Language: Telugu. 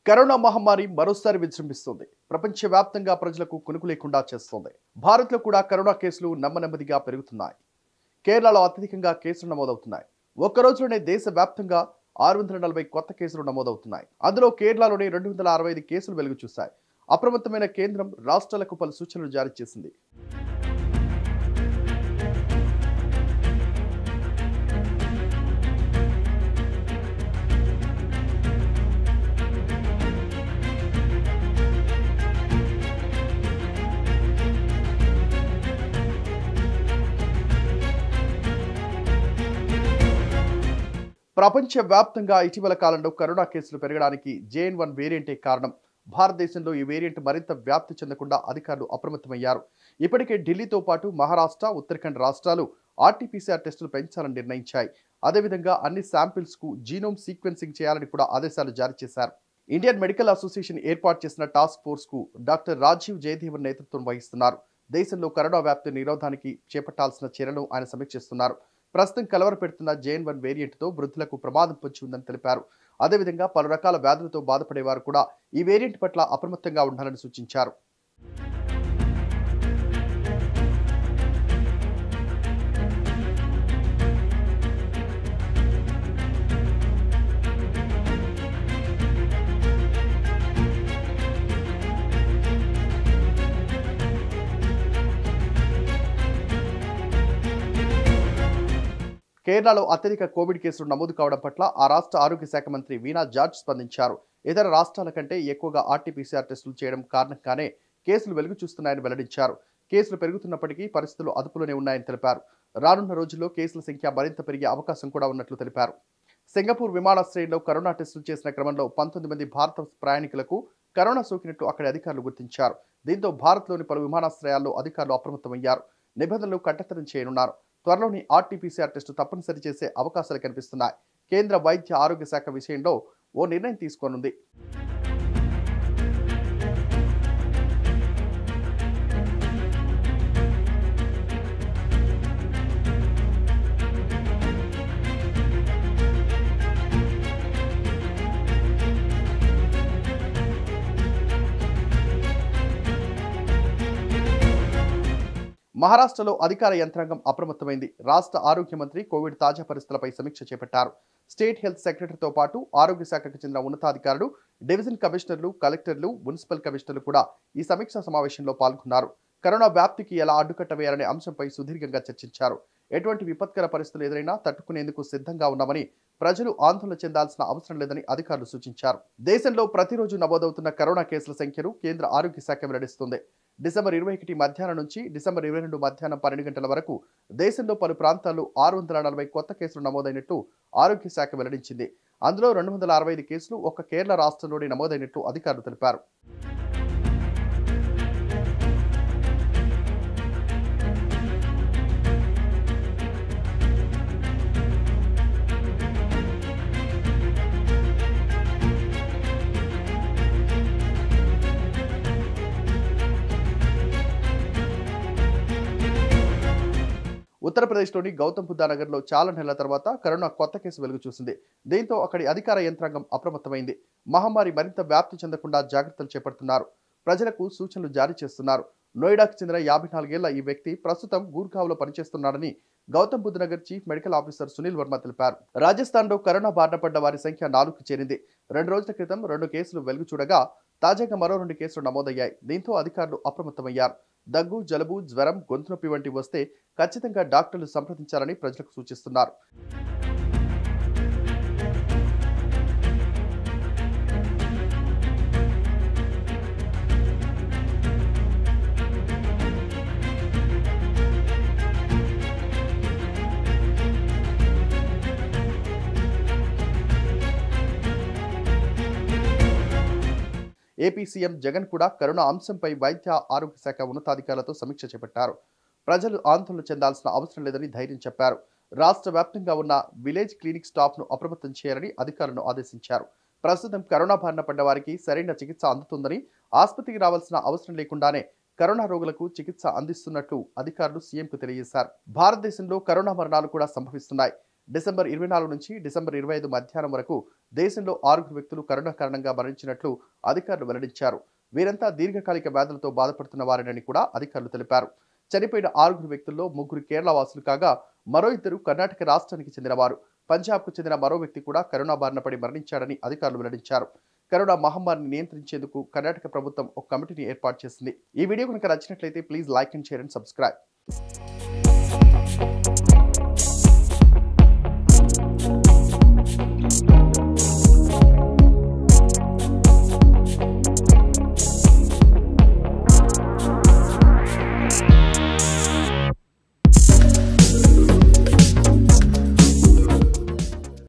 కరోనా మహమ్మారి మరోసారి విజృంభిస్తుంది. ప్రపంచవ్యాప్తంగా ప్రజలకు కునుకు లేకుండా చేస్తోంది. భారత్లో కూడా కరోనా కేసులు నెమ్మదిగా పెరుగుతున్నాయి. కేరళలో అత్యధికంగా కేసులు నమోదవుతున్నాయి. ఒక్క రోజులోనే దేశవ్యాప్తంగా 640 కొత్త కేసులు నమోదవుతున్నాయి. అందులో కేరళలోనే 265 కేసులు వెలుగు చూశాయి. అప్రమత్తమైన కేంద్రం రాష్ట్రాలకు పలు సూచనలు జారీ చేసింది. ప్రపంచవ్యాప్తంగా ఇటీవల కాలంలో కరోనా కేసులు పెరగడానికి JN.1 వేరియంటే కారణం. భారతదేశంలో ఈ వేరియంట్ మరింత వ్యాప్తి చెందకుండా అధికారులు అప్రమత్తమయ్యారు. ఇప్పటికే ఢిల్లీతో పాటు మహారాష్ట్ర, ఉత్తరాఖండ్ రాష్ట్రాలు RT-PCR టెస్టులు పెంచాలని నిర్ణయించాయి. అదేవిధంగా అన్ని శాంపిల్స్కు జీనోమ్ సీక్వెన్సింగ్ చేయాలని కూడా ఆదేశాలు జారీ చేశారు. ఇండియన్ మెడికల్ అసోసియేషన్ ఏర్పాటు చేసిన టాస్క్ ఫోర్స్కు డాక్టర్ రాజీవ్ జయదేవన్ నేతృత్వం వహిస్తున్నారు. దేశంలో కరోనా వ్యాప్తి నిరోధానికి చేపట్టాల్సిన చర్యలను ఆయన సమీక్షిస్తున్నారు. ప్రస్తుతం కలవరపెడుతున్న JN.1 వేరియంట్తో వృద్ధులకు ప్రమాదం పొంచి ఉందని తెలిపారు. అదేవిధంగా పలు రకాల వ్యాధులతో బాధపడేవారు కూడా ఈ వేరియంట్ పట్ల అప్రమత్తంగా ఉండాలని సూచించారు. కేరళలో అత్యధిక కోవిడ్ కేసులు నమోదు కావడం పట్ల ఆ రాష్ట్ర ఆరోగ్య శాఖ మంత్రి వీణా జార్జ్ స్పందించారు. ఇతర రాష్ట్రాల కంటే ఎక్కువగా RT-PCR టెస్టులు చేయడం కారణంగానే కేసులు వెలుగు చూస్తున్నాయని వెల్లడించారు. కేసులు పెరుగుతున్నప్పటికీ పరిస్థితులు అదుపులోనే ఉన్నాయని తెలిపారు. రానున్న రోజుల్లో కేసుల సంఖ్య మరింత పెరిగే అవకాశం కూడా ఉన్నట్లు తెలిపారు. సింగపూర్ విమానాశ్రయంలో కరోనా టెస్టులు చేసిన క్రమంలో 19 మంది భారత ప్రయాణికులకు కరోనా సోకినట్లు అక్కడి అధికారులు గుర్తించారు. దీంతో భారత్లోని పలు విమానాశ్రయాల్లో అధికారులు అప్రమత్తమయ్యారు. నిబంధనలు కఠినం చేయనున్నారు. త్వరలోని RT-PCR టెస్టు తప్పనిసరి చేసే అవకాశాలు కనిపిస్తున్నాయి. కేంద్ర వైద్య ఆరోగ్య శాఖ విషయంలో ఓ నిర్ణయం తీసుకోనుంది. మహారాష్ట్రలో అధికార యంత్రాంగం అప్రమత్తమైంది. రాష్ట్ర ఆరోగ్య మంత్రి కోవిడ్ తాజా పరిస్థితులపై సమీక్ష చేపట్టారు. స్టేట్ హెల్త్ సెక్రటరీతో పాటు ఆరోగ్య శాఖకు చెందిన ఉన్నతాధికారులు, డివిజన్ కమిషనర్లు, కలెక్టర్లు, మున్సిపల్ కమిషనర్లు కూడా ఈ సమీక్షా సమావేశంలో పాల్గొన్నారు. కరోనా వ్యాప్తికి ఎలా అడ్డుకట్ట వేయాలనే అంశంపై సుదీర్ఘంగా చర్చించారు. ఎటువంటి విపత్కర పరిస్థితులు ఎదురైనా తట్టుకునేందుకు సిద్ధంగా ఉన్నామని, ప్రజలు ఆందోళన చెందాల్సిన అవసరం లేదని అధికారులు సూచించారు. దేశంలో ప్రతిరోజు నమోదవుతున్న కరోనా కేసుల సంఖ్యను కేంద్ర ఆరోగ్య శాఖ వెల్లడిస్తుంది. డిసెంబర్ 21 మధ్యాహ్నం నుంచి డిసెంబర్ 22 మధ్యాహ్నం 12 గంటల వరకు దేశంలో పలు ప్రాంతాల్లో 640 కొత్త కేసులు నమోదైనట్టు ఆరోగ్య శాఖ వెల్లడించింది. అందులో 265 కేసులు ఒక్క కేరళ రాష్ట్రంలోనే నమోదైనట్టు అధికారులు తెలిపారు. ఉత్తరప్రదేశ్లోని గౌతమ్ బుద్ధ నగర్లో చాలా నెలల తర్వాత కరోనా కొత్త కేసు వెలుగు చూసింది. దీంతో అక్కడి అధికార యంత్రాంగం అప్రమత్తమైంది. మహమ్మారి మరింత వ్యాప్తి చెందకుండా జాగ్రత్తలు చేపడుతున్నారు. ప్రజలకు సూచనలు జారీ చేస్తున్నారు. నోయిడాకు చెందిన 54 ఏళ్ల ఈ వ్యక్తి ప్రస్తుతం గూర్గావ్లో పనిచేస్తున్నాడని Gautam Buddh Nagar chief medical officer Sunil Varma తెలిపారు. రాజస్థాన్లో కరోనా బారిన పడ్డ వారి సంఖ్య 4కు చేరింది. 2 రోజుల క్రితం 2 కేసులు వెలుగు చూడగా తాజాగా మరో 2 కేసులు నమోదయ్యాయి. దీంతో అధికారులు అప్రమత్తమయ్యారు. దగ్గు, జలుబు, జ్వరం, గొంతు నొప్పి వంటి వస్తే ఖచ్చితంగా డాక్టర్లు సంప్రదించాలని ప్రజలకు సూచిస్తున్నారు. ఏపీ సీఎం జగన్ కూడా కరోనా అంశంపై వైద్య ఆరోగ్య శాఖ ఉన్నతాధికారులతో సమీక్ష చేపట్టారు. ప్రజలు ఆందోళన చెందాల్సిన అవసరం లేదని ధైర్యం చెప్పారు. రాష్ట్ర వ్యాప్తంగా ఉన్న విలేజ్ క్లినిక్ స్టాఫ్ను అప్రమత్తం చేయాలని అధికారులను ఆదేశించారు. ప్రస్తుతం కరోనా బారిన పడ్డ వారికి సరైన చికిత్స అందుతుందని, ఆసుపత్రికి రావాల్సిన అవసరం లేకుండానే కరోనా రోగులకు చికిత్స అందిస్తున్నట్లు అధికారులు సీఎంకు తెలియజేశారు. భారతదేశంలో కరోనా మరణాలు కూడా సంభవిస్తున్నాయి. డిసెంబర్ 24 నుంచి డిసెంబర్ 25 మధ్యాహ్నం వరకు దేశంలో 6 వ్యక్తులు కరోనా కారణంగా మరణించినట్లు అధికారులు వెల్లడించారు. వీరంతా దీర్ఘకాలిక వ్యాధులతో బాధపడుతున్న వారేనని కూడా అధికారులు తెలిపారు. చనిపోయిన 6 వ్యక్తుల్లో 3 కేరళ వాసులు కాగా మరో 2 కర్ణాటక రాష్ట్రానికి చెందినవారు. పంజాబ్కు చెందిన మరో వ్యక్తి కూడా కరోనా బారిన పడి మరణించాడని అధికారులు వెల్లడించారు. కరోనా మహమ్మారిని నియంత్రించేందుకు కర్ణాటక ప్రభుత్వం ఒక కమిటీని ఏర్పాటు చేసింది. ఈ వీడియో కనుక నచ్చినట్లయితే please like and share and subscribe.